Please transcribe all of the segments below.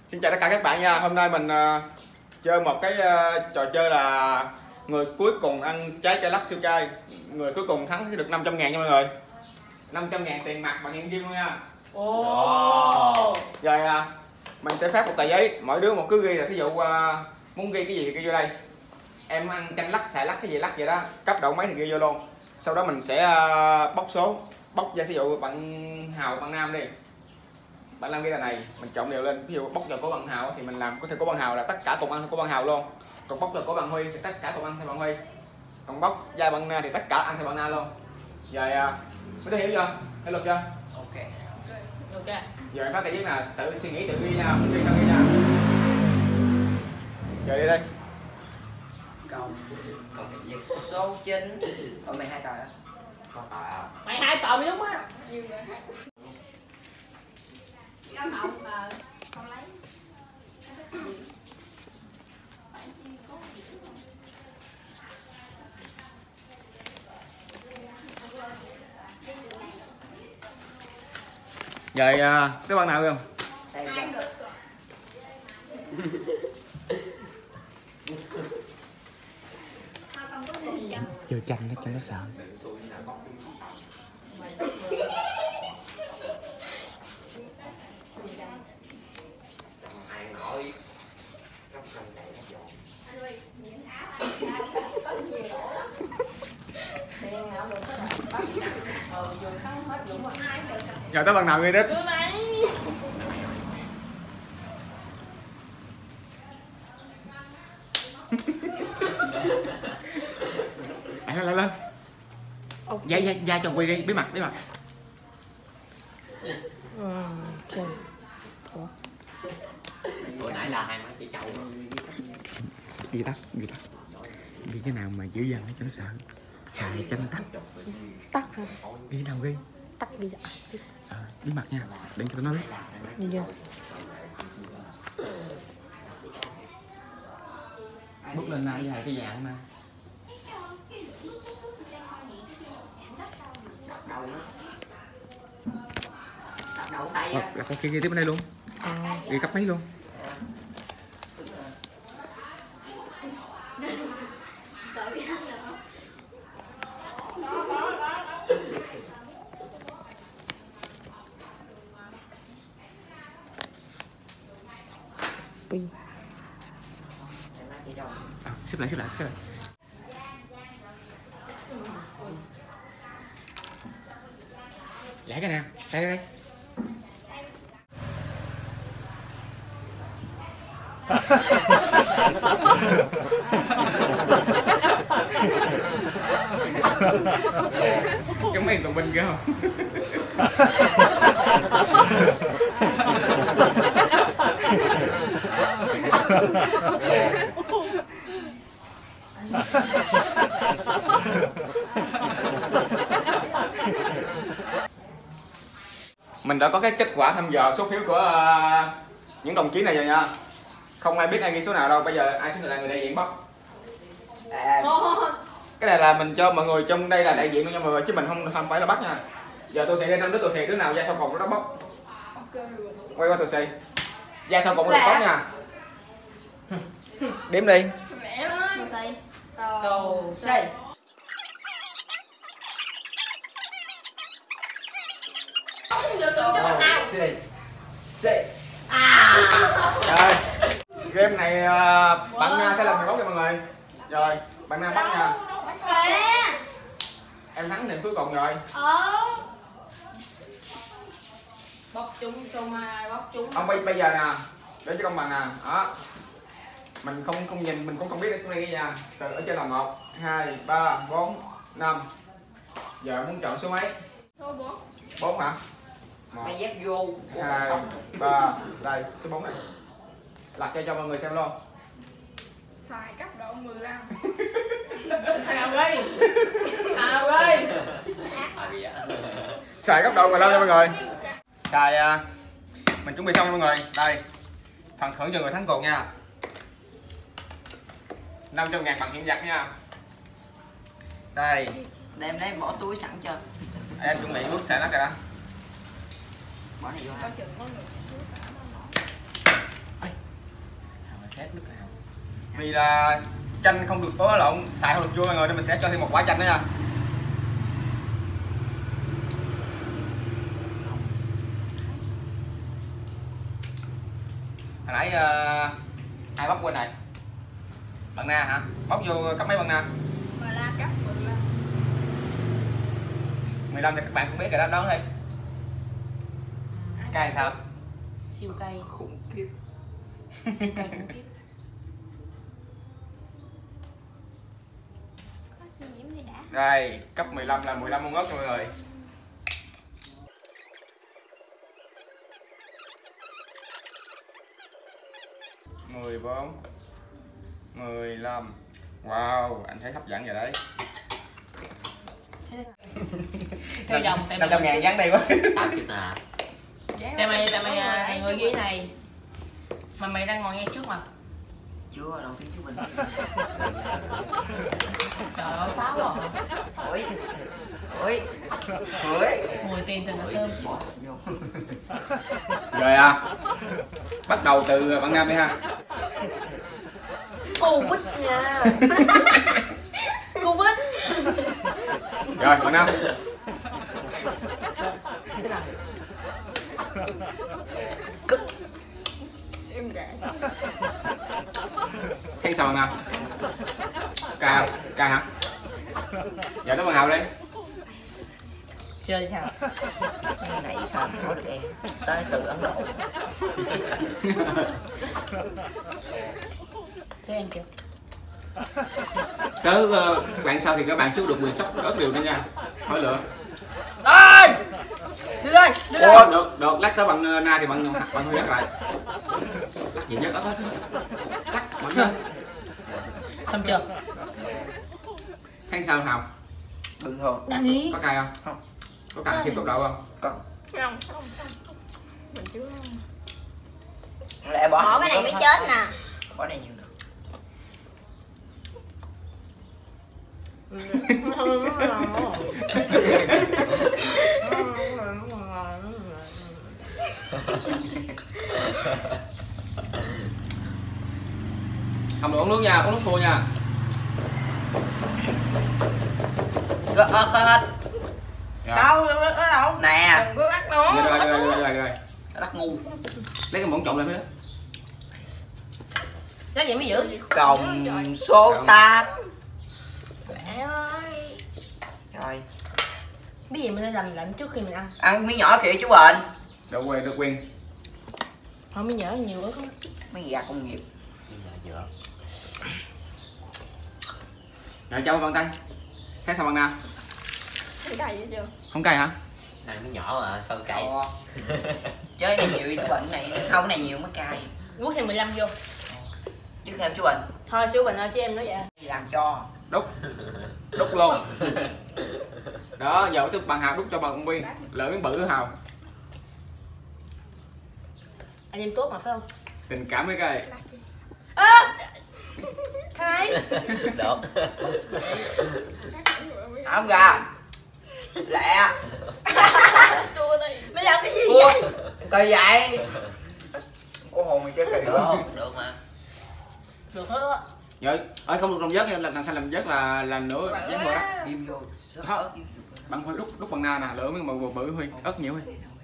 Xin chào tất cả các bạn nha. Hôm nay mình chơi một cái trò chơi là người cuối cùng ăn trái cây lắc siêu cay. Người cuối cùng thắng sẽ được 500.000 nha mọi người. 500.000 tiền mặt bằng hiện kim luôn nha. Rồi mình sẽ phát một tờ giấy, mỗi đứa một cứ ghi là thí dụ muốn ghi cái gì thì ghi vô đây. Em ăn chanh lắc, xài lắc cái gì lắc vậy đó, cấp độ mấy thì ghi vô luôn. Sau đó mình sẽ bóc số, bóc ra thí dụ bạn Hào, bạn Nam đi. Bạn làm cái này mình chọn đều lên, ví dụ bóc vào của bạn Hào thì mình làm có thể của bạn Hào là tất cả cùng ăn của bạn Hào luôn, còn bóc vào của bạn Huy thì tất cả cùng ăn theo bạn Huy, còn bóc da bạn Na thì tất cả ăn theo bạn Na luôn. Rồi mới hiểu chưa? Hiểu luật chưa? Ok. Giờ em phát cái giấy là tự suy nghĩ, tự ghi nha, không ghi sao ghi nha. Rồi đi đây. Còn cái số 9. Còn mày 2 tờ á? Con tờ à? Mày 2 tờ mới đúng á. Con hồng mà con lấy. Rồi tới bạn nào không? Đây Ai cho. được. Thôi không có gì cho. Chơi chanh nó cho nó sợ. Ăn nổi. Trong canh này nó dọn. Anh ơi, những áo anh có nhiều lỗ lắm. Đen nào được hết rồi. Bắt gì nè. Vừa thắng hết đúng rồi. Ai được rồi. Rồi tới bạn nào ghi tiếp. Đưa mày. Lên. Da cho Quy ghi, bí mật. Hồi nãy là hai má chỉ chậu. Ghi tắt. Ghi cái nào mà giữ dằn cho nó sợ. Xài chanh tắt. Tắt hả? Ghi nào ghi. Tắt đi dạ. Bí mật nha, đừng cho tụi nó biết. Đi chưa? Bước lên này với cái dạng nè. Đầu tay á. Là con kia ghi tiếp bên đây luôn. Ghi cấp mấy luôn. Sợ bị ăn được không? Pin. Hai má chỉ chậu. Xếp lại. Giải cái nè, đây. Giống mấy thằng binh kia không? Mình đã có cái kết quả thăm dò số phiếu của những đồng chí này rồi nha. Không ai biết ai ghi số nào đâu. Bây giờ ai sẽ là người đại diện bóc. Cái này là mình cho mọi người trong đây là đại diện luôn nha mọi người, chứ mình không phải là bắt nha. Giờ tôi xì đây 5 đứa tôi xì, đứa nào ra sau cùng nó bóc. Quay qua tôi xì. Ra sau cùng nó bóc nha. Đếm đi. Mẹ ơi. Xì. Đầu xây. Giờ xuống cho bạn nào. Xì. Rồi. Game này bạn Nga sẽ làm người bóc cho mọi người. Rồi, bạn Nga bắt nha. Kìa. Em thắng điểm cuối cùng rồi. Bóc trúng số 2, bóc trúng. Ông bây giờ nè, để cho công bằng nè. Đó. Mình không nhìn, mình cũng không biết cái này ghi nha. Từ ở trên là 1, 2, 3, 4, 5. Giờ muốn chọn số mấy? Số 4. 4 hả? 1, Mày dép vô. 2, 3, đây, số 4 này. Lật cho mọi người xem luôn. Xài cấp độ 15. Hào ơi. Hào ơi. Xài gấp đôi 15 nha mọi người. Xài mình chuẩn bị xong nha mọi người. Đây. Phần thưởng cho người thắng cuộc nha. 500.000 bằng hiện vật nha. Đây. Đem đấy bỏ túi sẵn cho. Em chuẩn bị bước xài lắc rồi đó. Bỏ này vô ha. Ê, xét nước nào. Vì là chanh không được ớ lộn, xài không được chua mọi người, nên mình sẽ cho thêm một quả chanh nữa nha. Hồi nãy ai bóc quên này? Bạn Na hả? Bóc vô cắm mấy bạn Na? 15 cấp 15. 15 thì các bạn cũng biết rồi đó, đón đi. Cay sao? Siêu cay. Khủng khiếp. Siêu cay khủng khiếp. Có chị Diễm thì đã. Đây, cấp 15 là 15 con ớt cho mọi người. Mười 14 15. Wow, anh thấy hấp dẫn rồi đấy. Theo dòng tại 500 ngàn dán đây quá. 8 triệu nè. Tại mày người dưới này. Mà mày đang ngồi ngay trước mà. Chưa, đầu tiên chú mình. Trời ơi pháo rồi. Ôi. Ôi. Ôi. Mùi tiền thật là thơm. Bỏ vô. Rồi bắt đầu từ bạn Nam đi ha. Covid nha. Covid. Rồi bạn Nam. Thế nào? Em gà. Thấy sao bạn Nam? Cay không? Cay hả? Giờ tới bạn Hào đi. Chơi sao? Nãy sao không hỏi được em. Tới từ Ấn Độ. Thế em chưa? Tới bạn sau thì các bạn chú được quyền sắp ớt điều nữa nha. Hỏi lựa. Ơi! Đưa ơi! Đưa ơi! Ồ, được, lát tới bạn Na thì bạn hơi lắc lại. Lắc gì nhất ớt hết. Lắc, mạnh lên. Xong chưa? Thấy sao Hào? Bình thường. Danny! Có cay không? Không. Có cần thêm cốc đậu không? Còn. Không. Mình chưa. Lẹ Bỏ cái này mới chết nè. Bỏ này nhiều nữa. Không được uống nước nha, uống nước khô nha. Có ớt hết. Đâu? Ở đâu? Nè. Đừng có bắt nó! Rồi. Lắc ngu. Lấy cái muỗng trộn lên mới đó. Chắc vậy mới giữ. Cộng số 8. Mẹ ơi! Rồi. Biết gì mình nên làm lạnh trước khi mình ăn. Ăn miếng nhỏ kìa chú Bệnh. Được quyền. Không mới nhớ nhiều quá không? Mấy gà công nghiệp. Rồi cho bằng tay. Thấy sao bằng nào? Thấy cay vậy chưa? Không cay hả? Ăn miếng nhỏ mà sao cay. Chơi này nhiều chú Bệnh này. Không, cái này nhiều mới cay. Quất thêm 15 vô. Chứ thêm chú Bệnh. Thôi chú Bình ơi chứ em nói vậy. Làm cho. Đúc luôn. Đó, giờ tôi bằng Hào đúc cho bằng con Biên. Lỡ miếng bự Hào. Anh em tốt mà phải không? Tình cảm với cái. Thái! Được. Không gà. Lẹ. Chua đi. Mày làm cái gì Ủa, vậy? kỳ vậy. Cô hồn mày chơi kỳ Được nữa. không? Được mà. Được hết á. Rồi, không được làm vớt nha, làm sao làm vớt là nửa chén bữa đó. Im vô. Sớt Hả? ớt. Bằng hơi đúc bằng Na nè, lỡ miếng bự bự Huy, ớt nhiều Huy.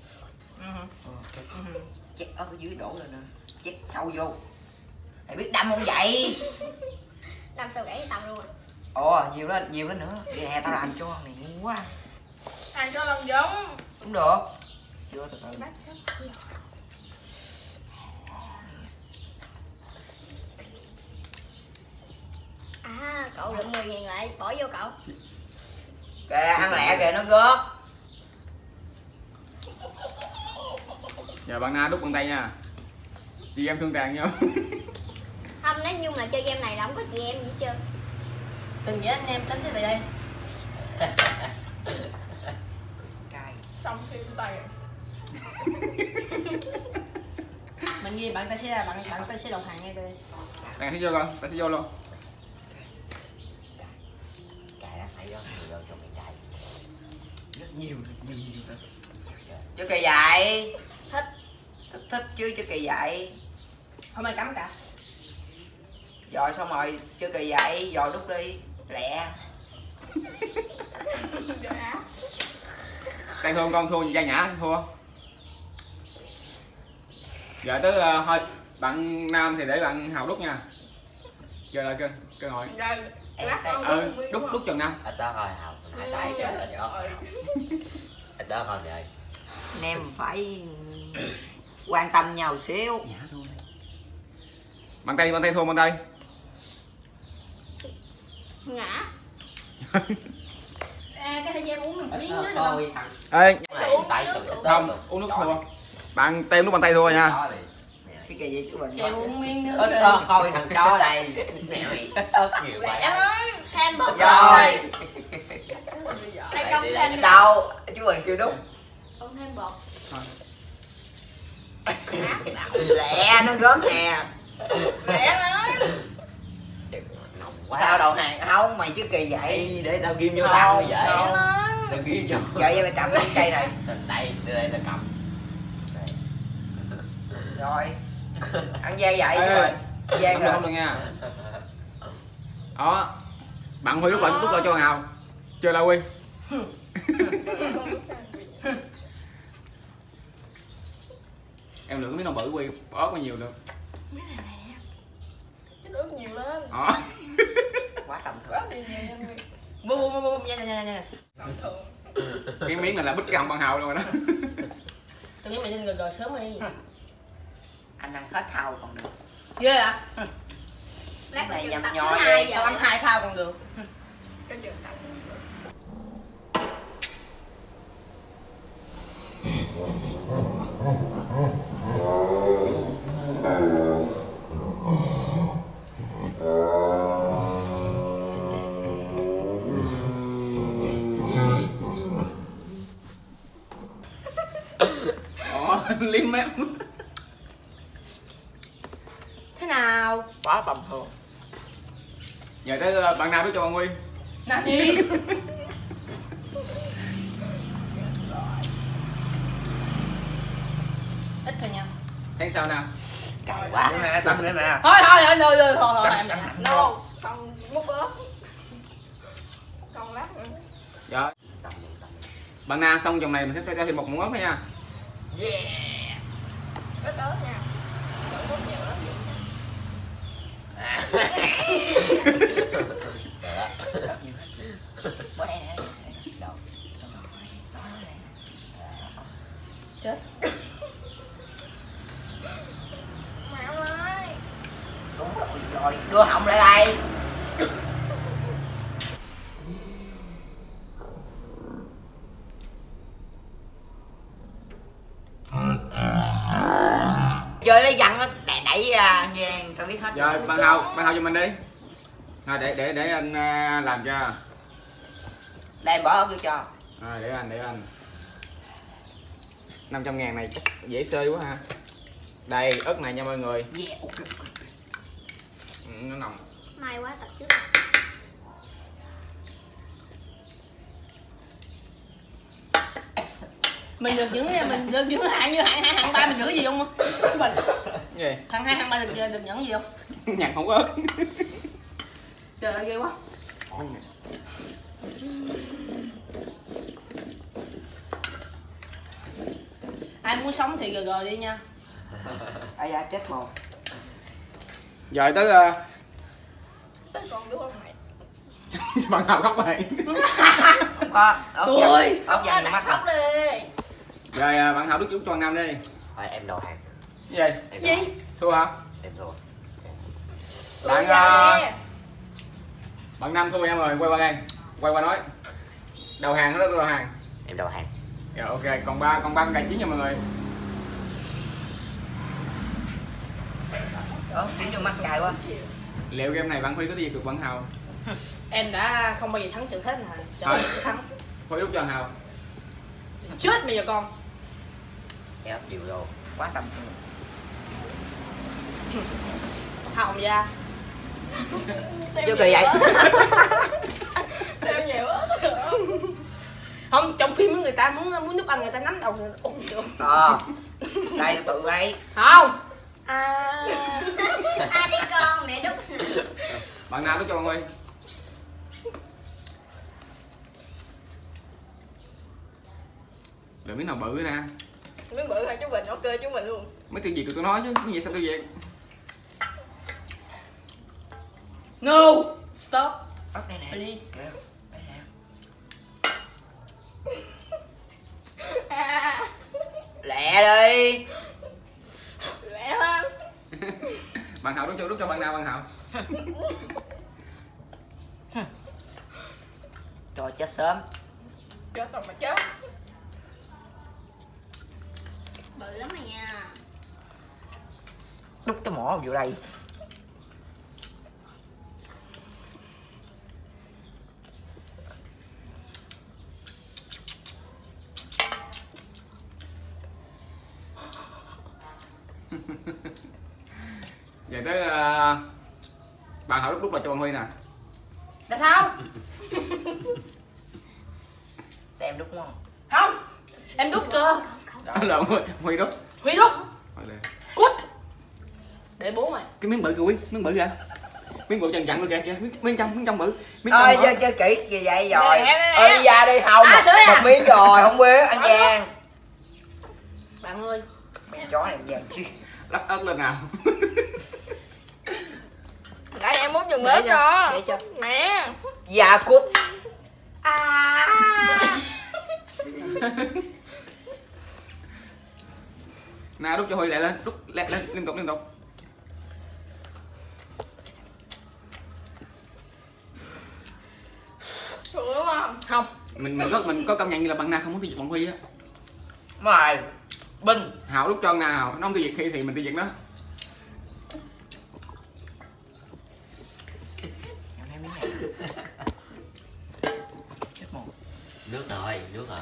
Chét ớt ở dưới đổ lên nè. Chét sâu vô. Mày biết đâm không vậy? Làm sao gãy tầm luôn. Ồ, nhiều lên nữa. Vậy nè, tao làm cho này ngu quá. Anh cho lần giống. Cũng được. Chưa từ từ. À, cậu đựng 10.000 lại, bỏ vô cậu. Kìa, ăn lẹ kìa, nó rớt. Giờ bạn Na đúc bằng tay nha. Chị em thương tàn nhau. Không, nói chung là chơi game này là không có chị em gì hết trơn. Từng với anh em tính tới đây. Cay. Xong thêm tay. Mình ghi bạn ta sẽ là bạn ta sẽ đồng hành ngay đây. Bạn sẽ vô con, bạn sẽ vô luôn. Cay đó, hay vô cho mày cay. Rất nhiều nữa. Chứ kỳ vậy. Thích. Thích chứ kỳ vậy. Hôm nay cắm cả. Rồi xong rồi chưa kỳ vậy, rồi đút đi lẹ. Đang thua con thua Giang Nhã thua. Giờ tới thôi bạn Nam thì để bạn Hào đút nha. Giờ là cơ hội. Đút Trần Nam. Ít đó thôi Hào, hai tay cho là gió. Ít đó thôi vậy. Anh em phải quan tâm nhau xíu. Nhã thôi. Bàn tay thua bàn tay. Ngã. Cái thời gian uống một miếng nữa được Thôi. không? Ê, Tay không, uống nước thua. Bạn tem lúc bàn tay thua nha. Cái kỳ gì chứ mình. Chị uống miếng nữa. Ít đó thôi thằng chó đây. Mèo này ớt nhiều quá. Thêm bột Rồi. Tay công thêm Đâu, chú mình kêu đút. Không thêm bột. Lẹ nó rớt nè. Lẹ lên. Nồng quá. Sao đầu hàng không mày chứ kỳ vậy. Để tao ghim vô tao vậy. Đâu. Tao ghim vô. Vậy mày cầm cái cây này. Đây tao cầm. Rồi. Ăn dây vậy chú mình. Dây Không rồi. được nha. Đó. Bạn Huy lúc lại cho Hào. Chơi La Huy. Em lựa cái miếng nào bự Huy, ớt bao nhiêu được. Cái ướp nhiều lên. Đó. Quá tầm thường. Ướp đi nhiều nha. Bum nha. Tầm thường. Cái miếng này là bích cái họng bằng Hào luôn rồi đó. Tôi nghĩ mày nên gờ sớm đi. Anh ăn hết thau còn được. Ghê à? Lát Này nữa nhầm tắt nhoi thứ hai đi. Tao giờ. ăn 2 thao còn được. Cái trường tắt. Liếm mép. Thế nào? Quá tầm thường. Giờ tới bạn nào đó cho bạn Huy. Nào đi. Ít thôi nha. Thấy sao nào? Trời quá. Nữa nè, tầm nữa nè. Thôi em nè. No, còn múc ớt. Còn lát nữa. Dạ. Bạn Na xong vòng này mình sẽ cho thêm một muỗng ớt nha. Yeah. Ít ớt nha. Đừng múc nhiều ớt vậy. Bữa đây nè. Đâu. Chết. Mạo ơi. Đúng rồi, đưa họng lại đây. Chơi lấy dặn nó đẩy ra nha, tao biết hết. Giờ bạn Hào cho mình đi. Rồi để anh làm cho. Đây em bỏ ớt vô cho. Rồi để anh. 500.000 này chắc dễ xơi quá ha. Đây ớt này nha mọi người. Yeah, ok. Nó nồng. May quá tập trước. Mình được những hạng như hạng 3 mình giữ gì không? Mình. Cái gì? Thằng 2 hạng 3 được nhận gì không? Nhặt không ớt. Trời ơi ghê quá. Ai muốn sống thì gờ đi nha. Ai da chết mồ. Giờ tới Tới còn đúng không mày? bạn Hào khóc vậy. Không có. Ôi. Ớt dần vô mắt Khóc rồi. đi. Rồi bạn Hào đút chút cho anh Nam đi. Thôi em đầu hàng. Cái gì? Em Gì? đầu hàng. Thua hả? Em thua. Bạn Nam thua em rồi, quay qua đây. Quay qua nói. Đầu hàng đó đầu hàng. Em đầu hàng. Rồi ok, còn ba con cài chiến nha mọi người. Tiến vô mắt cay quá. Liệu game này bạn Huy có gì được bạn Hào? Em đã không bao giờ thắng trận hết rồi. Thôi. Thắng. Huy đút cho Hào. Chết bây giờ con. Em ấp nhiều vô. Quá tầm thường. Hồng ra. Chưa kỳ vậy. Thêm nhiều ớt. Không, trong phim người ta muốn núp ăn người ta nắm đầu người ta ôm được. Đây tự ấy. Không. đi con mẹ đút. Bạn nào đút cho bạn Huy? Đợi miếng nào bự nè. Miếng bự hả chú Bình? Ok chú Bình luôn. Mấy tiêu diệt tụi tôi nói chứ, cái gì sao tiêu diệt? No. Stop. Ốc đây nè. Please. Lẹ đi. Lẹ hơn. Bạn Hào đút cho bạn nào bạn Hào? Trời chết sớm. Chết rồi mà chết. Bự lắm rồi nha. Đút cái mỏ vô đây. Về tới bạn Hào đút vào cho bạn Huy nè. Là sao? Để em đút đúng không? Không. Em đút cơ. Đó là Huy đút. Huy đút. Rồi đây. Cút. Để bố mày. Cái miếng bự kìa Huy, miếng bự kìa. Miếng bự chằn chặn luôn kìa, miếng trong bự. Miếng Thôi trong chơi kỹ như vậy rồi. Nè. Đi ra đi không. Một miếng rồi không biết ăn vàng. Bạn ơi, Mày chó này vàng chứ. lắc ớt lên nào. Nãy em muốn chừng ớt cho. để cho. Mẹ. Dạ cút. Nào đút cho Huy lại lên, đút lên liên tục. Được đúng không? Không. Mình có công nhận như là bạn nào không muốn tiêu diệt bạn Huy á. Mày. Binh. Hào đút cho nào, nó không tiêu diệt khi thì mình tiêu diệt nó. Nước rồi, nước rồi.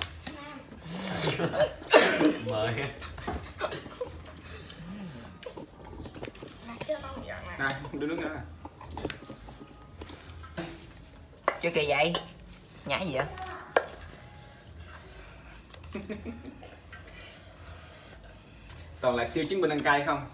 Mời. Này, đưa nước nữa nè. Chơi kỳ vậy? Nhảy gì vậy? Toàn là siêu chiến binh ăn cay không?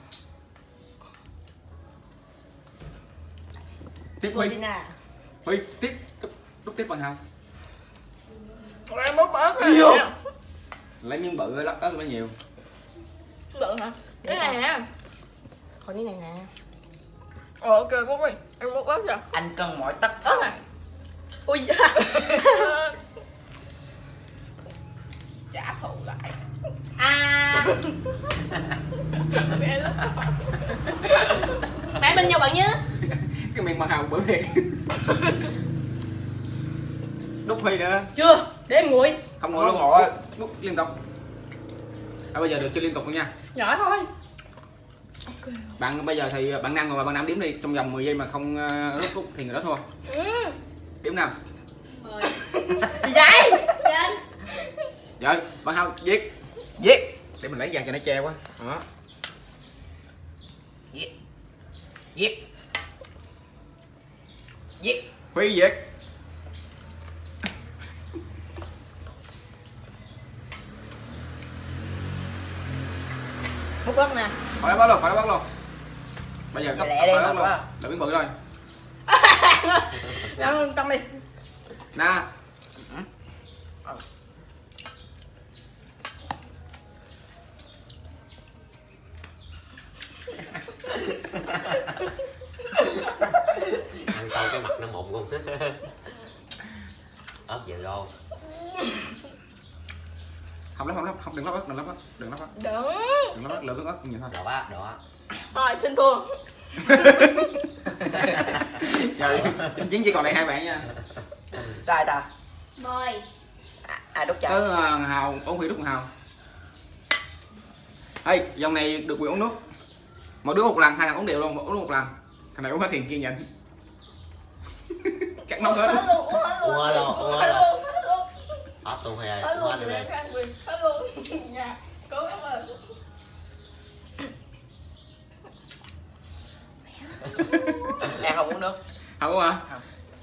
Tiếp Huy, Huy tiếp, đút tiếp bằng Hào. Rồi em muốn ớt Nhiều. nè. Lấy miếng bự lắc ớt nó nhiều. Bự hả? Cái này nè. còn cái này nè. Ok Phúc ơi, em muốn ớt rồi. Anh cần mọi tất ớt à. Ui. Trả thù lại. Mẹ lúc bạn bên nhau bạn nhé. Cái miệng bằng Hào bự thiệt. Đút Huy nữa. Chưa. Để em nguội. Không ngồi luôn ngồi, đút liên tục. Bây giờ được chưa liên tục luôn nha. Nhỏ thôi. Bạn bây giờ thì bạn Nam ngồi bạn Nam đếm đi, trong vòng 10 giây mà không rút thì người đó thua. Đếm nào. Gì vậy? Trên. Rồi, bạn Hào viết. Viết. Để mình lấy vàng cho nó che quá. Đó. Viết. Viết. Viết. Huy viết. Múc ớt nè. Khỏi bắt luôn, khỏi bắt luôn. Bây giờ cấp Lẹ đi, khỏi mập luôn. quá. Đợi miếng bự thôi. Ăn trong đi. Nè. Ăn xong cái mặt nó mụn luôn. Ớt về rô. Không lắp, đừng lắp ớt, đừng lắp ớt. Đừng. Đừng lắp ớt, lượng ớt nhiều thôi. Đỏ á, đỏ á. Rồi xin thua. Rồi, chiến chỉ còn lại hai bạn nha. Tài ta. 10. Ai đút cho? Tới Hào, uống Huy đút con Hào. Ê, dòng này được quyền uống nước. Một đứa một lần, hai thằng uống đều luôn, uống một lần. Thằng này uống hết thì kia nhận. Cắt nóng hết. Hết luôn, Uống hết luôn, uống hết luôn. Hết luôn hay Hết ơi, luôn, hết luôn đi. hết luôn. Nha, cố gắng lên. Em không uống nước. Không uống hả? Không.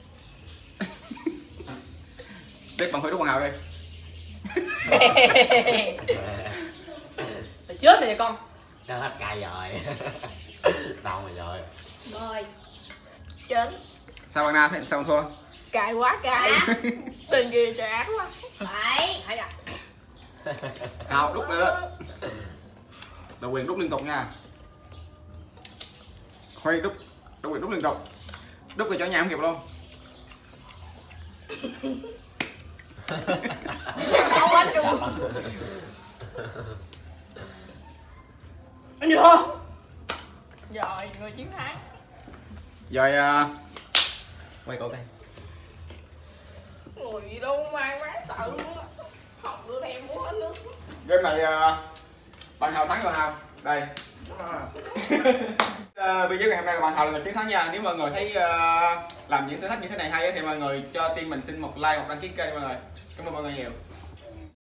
Tiếp bằng Huy đút con Hào đi. Mày chết rồi con. Nó hết cay rồi. Đau rồi. Rồi. Chín. Sao bạn Na thấy sao thua? Cay quá cay. Tình kia chán quá. 7. Hay à. Nào đúc nữa. Đầu quyền đúc liên tục nha. Huy đúc, đầu quyền đúc liên tục. Đúc rồi cho nhà không kịp luôn. Không quá chung. Anh vô. Rồi, người chiến thắng. Rồi quay cổ đây. Ngồi gì đâu mang mát sợ luôn á. Không đưa em muốn hết nước. Game này bạn Hào thắng rồi Hào. Đây. Video ngày hôm nay là bạn Hào là chiến thắng nha. Nếu mọi người thấy làm những thử thách như thế này hay thì mọi người cho team mình xin một like, một đăng ký kênh mọi người. Cảm ơn mọi người nhiều.